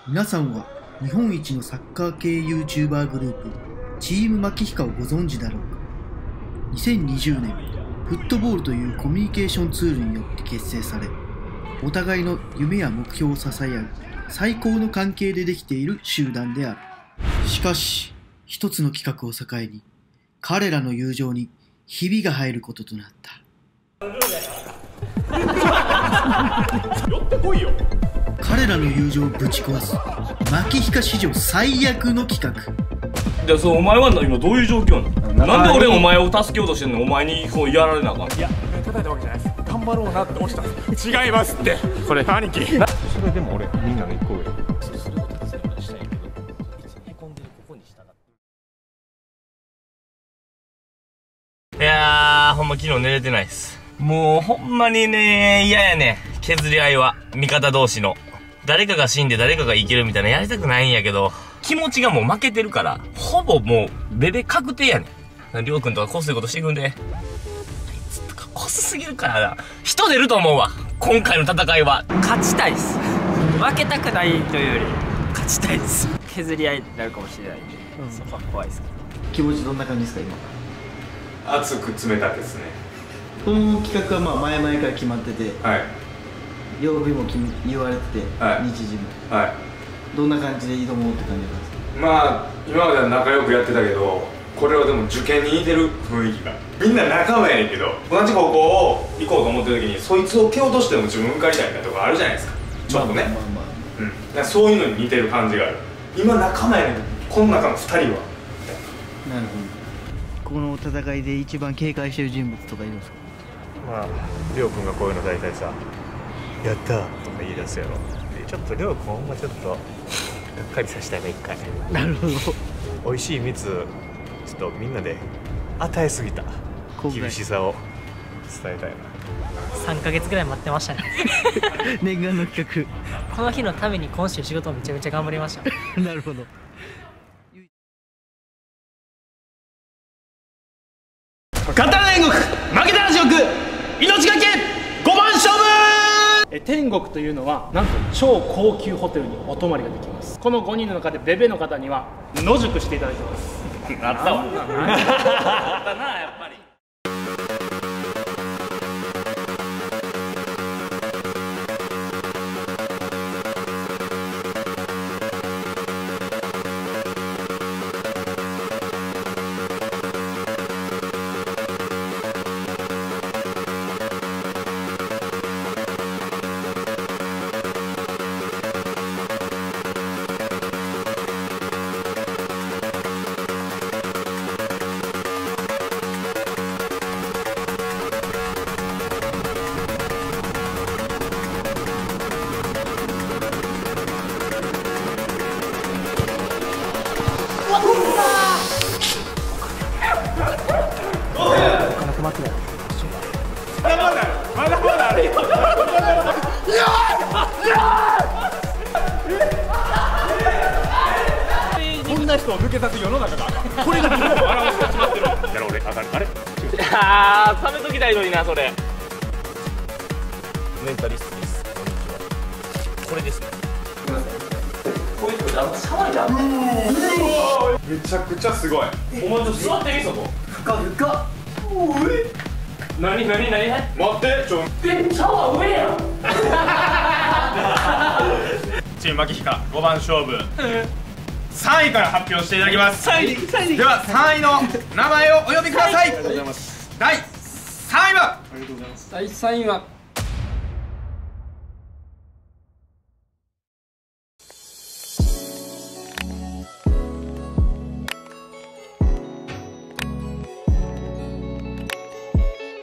皆さんは日本一のサッカー系 YouTuber グループチームマキヒカをご存知だろうか。2020年フットボールというコミュニケーションツールによって結成され、お互いの夢や目標を支え合う最高の関係でできている集団である。しかし一つの企画を境に彼らの友情にひびが入ることとなった。 寄ってこいよ。 彼らの友情をぶち壊すマキヒカ史上最悪の企画。 じゃあお前は今どういう状況なの？なんで俺お前を助けようとしてんの？お前にそうやられなあかん。いや叩いたわけじゃないです。頑張ろうなって押したんです。違いますってこれ兄貴。それでも俺みんなの一個上。それを立たせるようにしたいけど、いつへこんでるここにしたがって。いやーほんま昨日寝れてないっす。もうほんまにね嫌やね削り合いは味方同士の。誰かが死んで誰かが生きるみたいなやりたくないんやけど、気持ちがもう負けてるから、ほぼもうベベ確定やねん。りょうくんとかこすいことしてくんで。あいつとかこすすぎるからな。人出ると思うわ今回の戦いは。 勝ちたいです。負けたくないというより勝ちたいです。削り合いになるかもしれないんで、そこは怖いですけど。 気持ちどんな感じですか今？ 熱く冷たくですね。 この企画は前々から決まってて、 はい。 曜日も言われてて、 はい、 日時も、 はい、 どんな感じで挑もうって感じなんですか？ まあ今までは仲良くやってたけど、これはでも受験に似てる雰囲気が。みんな仲間やねんけど、同じ高校を行こうと思ってる時にそいつを蹴落としても自分受かりたいみたいなとこあるじゃないですか。ちょっとね、うん、そういうのに似てる感じがある。今仲間やねんけど、この中の2人は。なるほど。この戦いで一番警戒してる人物とかいるんですか？ まありょうくんがこういうの大体さ、やったーとか言い出すやろ。でちょっとりょうくんほんまちょっとがっかりさせたいな一回。 なるほど。 美味しい蜜ちょっとみんなで与えすぎた厳しさを伝えたいな。 3ヶ月ぐらい待ってましたね。 念願の企画。この日のために今週仕事をめちゃめちゃ頑張りました。 なるほど。 勝ったら天国、負けたら地獄、命がけ5番勝負。天国というのはなんと超高級ホテルにお泊まりができます。この5人の中でベベの方には野宿していただきます。 あったわ。あったなやっぱり。 こんな人を抜け出す世の中がこれが日本を表してしまってる。だから俺あれ冷めときたいのになそれ。メンタリストです。こんにちは。これですね。こういう人騒いだ。めちゃくちゃすごい。お前ちょっと座ってみそこ。 ふかふか。 何待ってシャワー上やん。チームマキヒカ5番勝負、3位から発表していただきます。では3位の名前をお呼びください。第3位は第3位は